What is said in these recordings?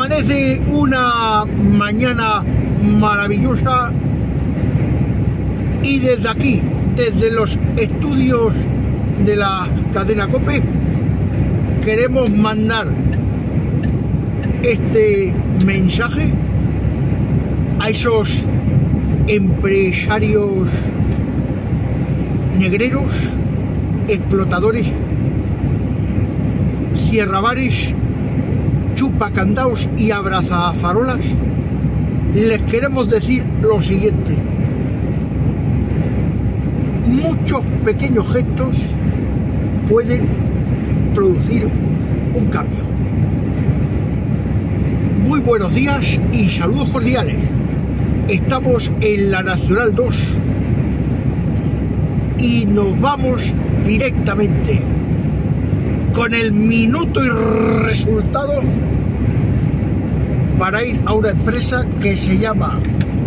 Amanece una mañana maravillosa y desde aquí, desde los estudios de la cadena COPE, queremos mandar este mensaje a esos empresarios negreros, explotadores, cierrabares, chupacandaos y abrazafarolas. Les queremos decir lo siguiente: muchos pequeños gestos pueden producir un cambio. Muy buenos días y saludos cordiales. Estamos en la Nacional 2 y nos vamos directamente con el minuto y resultado para ir a una empresa que se llama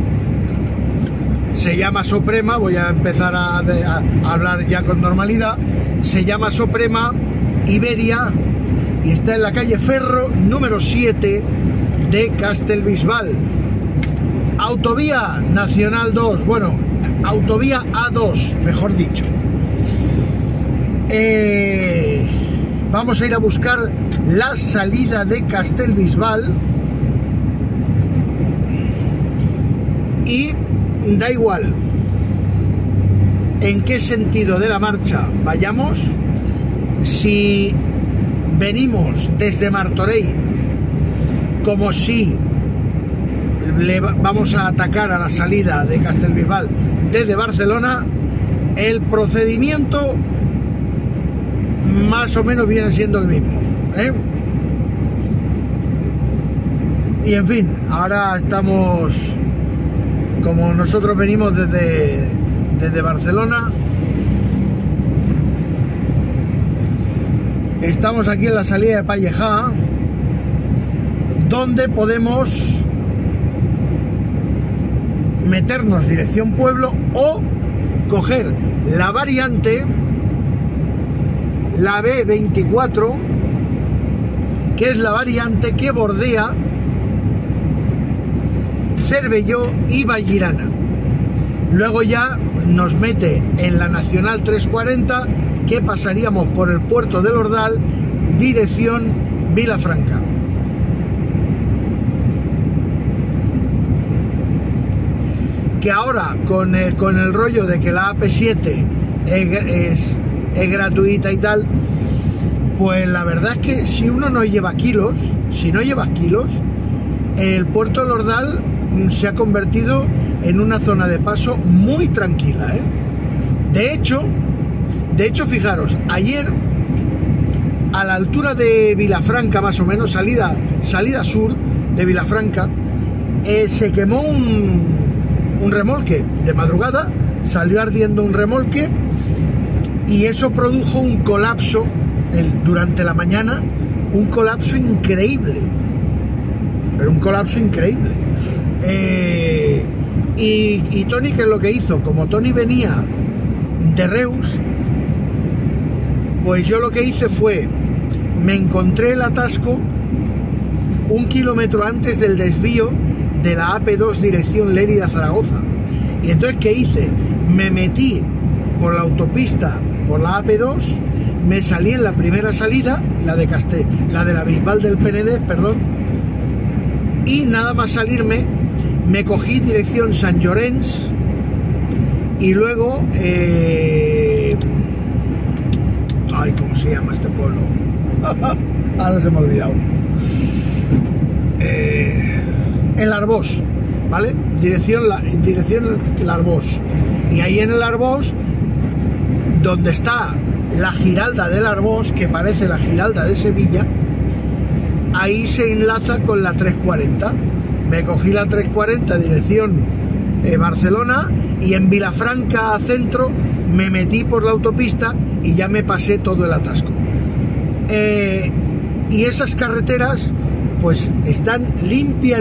Soprema. Voy a empezar a hablar ya con normalidad. Se llama Soprema Iberia y está en la calle Ferro número 7 de Castellbisbal. Autovía Nacional 2, bueno, Autovía A2, mejor dicho. Vamos a ir a buscar la salida de Castellbisbal y da igual en qué sentido de la marcha vayamos. Si venimos desde Martorell, como si vamos a atacar a la salida de Castellbisbal desde Barcelona, el procedimiento más o menos viene siendo el mismo, y en fin, ahora estamos, como nosotros venimos desde Barcelona, estamos aquí en la salida de Pallejà, donde podemos meternos dirección pueblo o coger la variante, la B24, que es la variante que bordea Cervelló y Vallirana. Luego ya nos mete en la Nacional 340, que pasaríamos por el puerto del Ordal, dirección Vilafranca. Que ahora con el rollo de que la AP7 es gratuita y tal, pues la verdad es que si uno no lleva kilos, el puerto del Ordal se ha convertido en una zona de paso muy tranquila, De hecho, fijaros, ayer a la altura de Vilafranca, más o menos, salida sur de Vilafranca, se quemó un remolque de madrugada, salió ardiendo un remolque y eso produjo un colapso durante la mañana, un colapso increíble, pero un colapso increíble. Y Tony, ¿qué es lo que hizo? Como Tony venía de Reus, pues yo lo que hice fue, me encontré el atasco 1 kilómetro antes del desvío de la AP2 dirección Lérida-Zaragoza. Y entonces, ¿qué hice? Me metí por la autopista, por la AP2, me salí en la primera salida, la de la Bisbal del Penedès, perdón, y nada más salirme, me cogí dirección Sant Llorenç y luego, ay, ¿cómo se llama este pueblo? Ahora se me ha olvidado. El Arbós, ¿vale? Dirección el Arbós. Y ahí en el Arbós, donde está la Giralda del Arbós, que parece la Giralda de Sevilla, ahí se enlaza con la 340. Me cogí la 340 dirección Barcelona y en Vilafranca centro me metí por la autopista y ya me pasé todo el atasco. Y esas carreteras pues están limpias.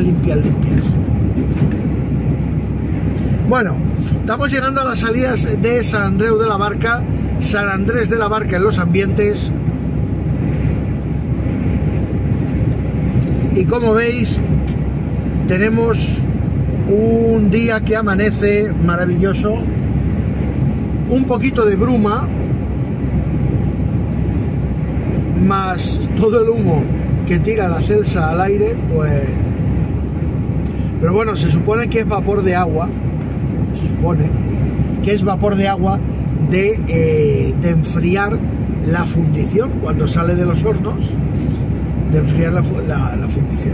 Bueno, estamos llegando a las salidas de Sant Andreu de la Barca, Sant Andrés de la Barca en los ambientes. Y como veis, tenemos un día que amanece maravilloso, un poquito de bruma, más todo el humo que tira la Celsa al aire, pues... Pero bueno, se supone que es vapor de agua, se supone que es vapor de agua de enfriar la fundición cuando sale de los hornos, de enfriar la fundición.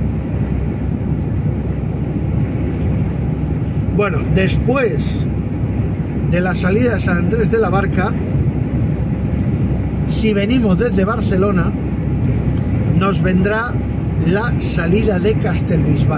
Bueno, después de la salida de San Andrés de la Barca, si venimos desde Barcelona, nos vendrá la salida de Castellbisbal.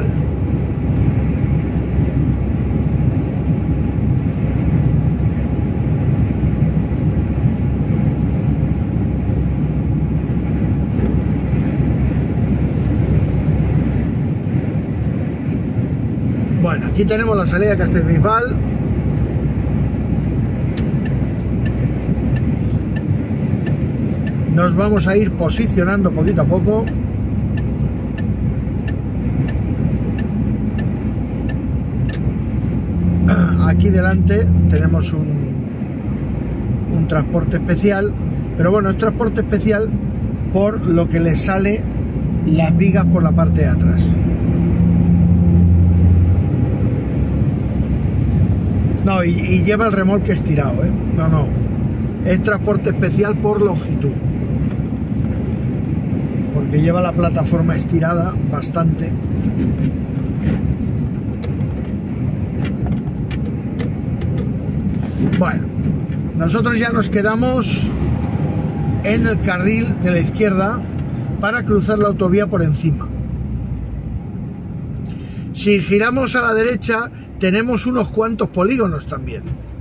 Bueno, aquí tenemos la salida de Castellbisbal. Nos vamos a ir posicionando poquito a poco. Aquí delante tenemos un transporte especial, pero bueno, es transporte especial por lo que le sale las vigas por la parte de atrás. No, y lleva el remolque estirado, ¿eh? No, es transporte especial por longitud, porque lleva la plataforma estirada bastante. Bueno, nosotros ya nos quedamos en el carril de la izquierda para cruzar la autovía por encima. Si giramos a la derecha, tenemos unos cuantos polígonos también.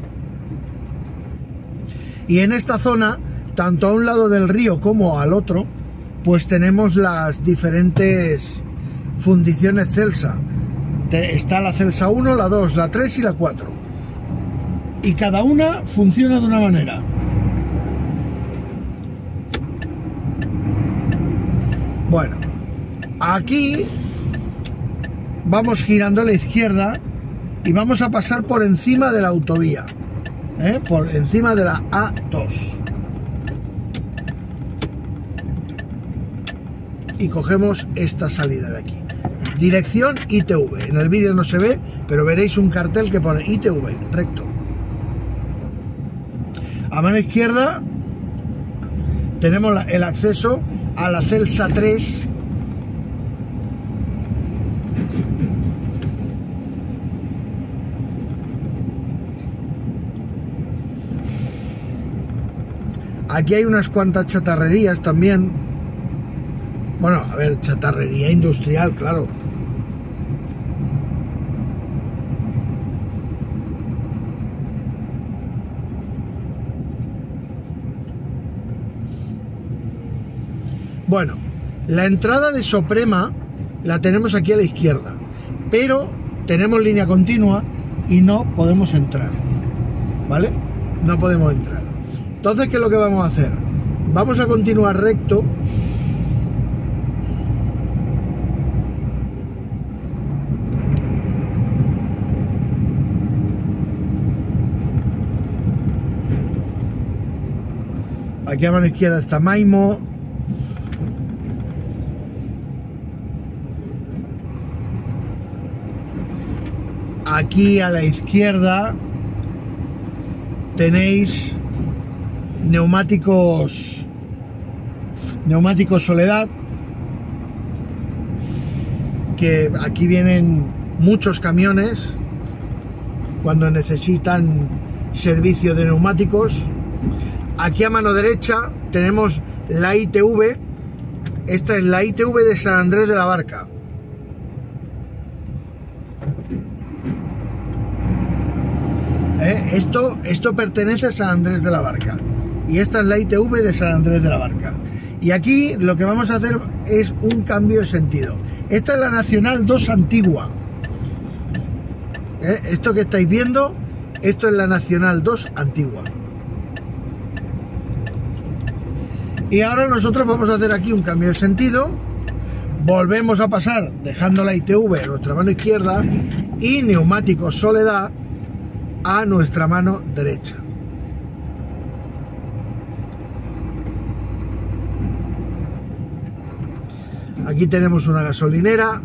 Y en esta zona, tanto a un lado del río como al otro, pues tenemos las diferentes fundiciones Celsa. Está la Celsa 1, la 2, la 3 y la 4. Y cada una funciona de una manera. Bueno, aquí vamos girando a la izquierda y vamos a pasar por encima de la autovía, por encima de la A2. Y cogemos esta salida de aquí. Dirección ITV. En el vídeo no se ve, pero veréis un cartel que pone ITV, recto. A mano izquierda tenemos el acceso a la Celsa 3. Aquí hay unas cuantas chatarrerías también. Bueno, a ver, chatarrería industrial, claro. Bueno, la entrada de Soprema la tenemos aquí a la izquierda, pero tenemos línea continua y no podemos entrar, ¿vale? No podemos entrar. Entonces, ¿qué es lo que vamos a hacer? Vamos a continuar recto. Aquí a mano izquierda está Maimo. Aquí a la izquierda tenéis neumáticos Soledad, que aquí vienen muchos camiones cuando necesitan servicio de neumáticos. Aquí a mano derecha tenemos la ITV. Esta es la ITV de San Andrés de la Barca. Esto pertenece a San Andrés de la Barca. Y esta es la ITV de San Andrés de la Barca. Y aquí lo que vamos a hacer es un cambio de sentido. Esta es la Nacional 2 antigua. Esto que estáis viendo, esto es la Nacional 2 antigua. Y ahora nosotros vamos a hacer aquí un cambio de sentido, volvemos a pasar dejando la ITV a nuestra mano izquierda y neumáticos Soledad a nuestra mano derecha. Aquí tenemos una gasolinera.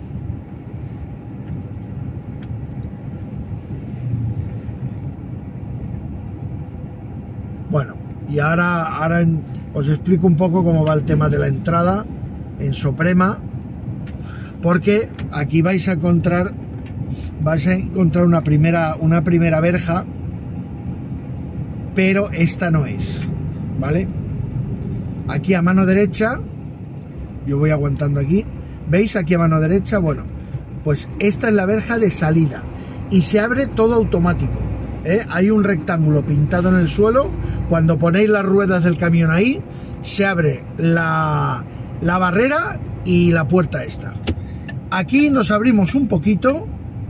Bueno, y ahora os explico un poco cómo va el tema de la entrada en Soprema, porque aquí vais a encontrar una primera verja, pero esta no es, ¿vale? Aquí a mano derecha, yo voy aguantando aquí, ¿veis? Aquí a mano derecha, bueno, pues esta es la verja de salida y se abre todo automático, ¿eh? Hay un rectángulo pintado en el suelo. Cuando ponéis las ruedas del camión ahí, se abre la barrera y la puerta esta. Aquí nos abrimos un poquito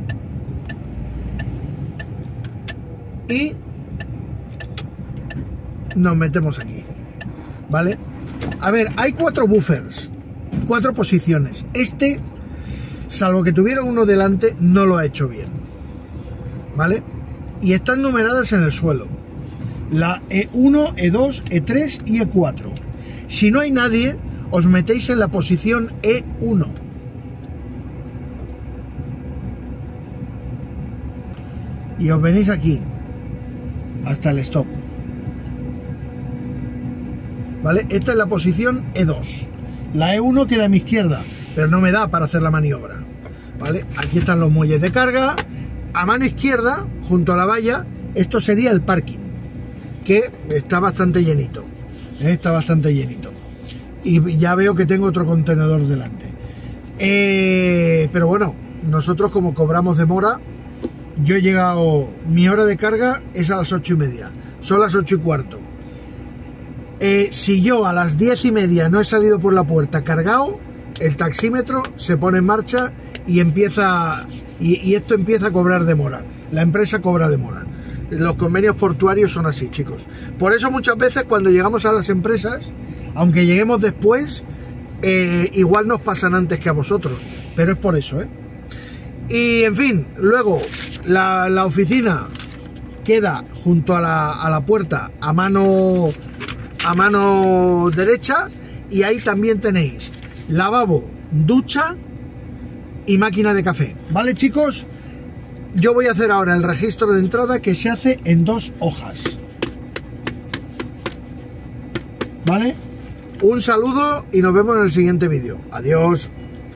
y nos metemos aquí, ¿vale? A ver, hay 4 buffers, 4 posiciones. Este, salvo que tuviera uno delante, no lo ha hecho bien, ¿vale? Y están numeradas en el suelo. La E1, E2, E3 y E4. Si no hay nadie, os metéis en la posición E1. Y os venís aquí, hasta el stop. ¿Vale? Esta es la posición E2. La E1 queda a mi izquierda, pero no me da para hacer la maniobra. ¿Vale? Aquí están los muelles de carga. A mano izquierda, junto a la valla, esto sería el parking, que está bastante llenito. Está bastante llenito. Y ya veo que tengo otro contenedor delante. Pero bueno, nosotros como cobramos demora, yo he llegado, mi hora de carga es a las 8:30, son las 8:15. Si yo a las 10:30 no he salido por la puerta cargado, el taxímetro se pone en marcha y empieza, y esto empieza a cobrar demora. La empresa cobra demora. Los convenios portuarios son así, chicos. Por eso muchas veces cuando llegamos a las empresas, aunque lleguemos después, igual nos pasan antes que a vosotros, pero es por eso, ¿eh? Y en fin, luego la oficina queda junto a la puerta a mano derecha, y ahí también tenéis lavabo, ducha y máquina de café. ¿Vale, chicos? Yo voy a hacer ahora el registro de entrada, que se hace en 2 hojas. ¿Vale? Un saludo y nos vemos en el siguiente vídeo. Adiós.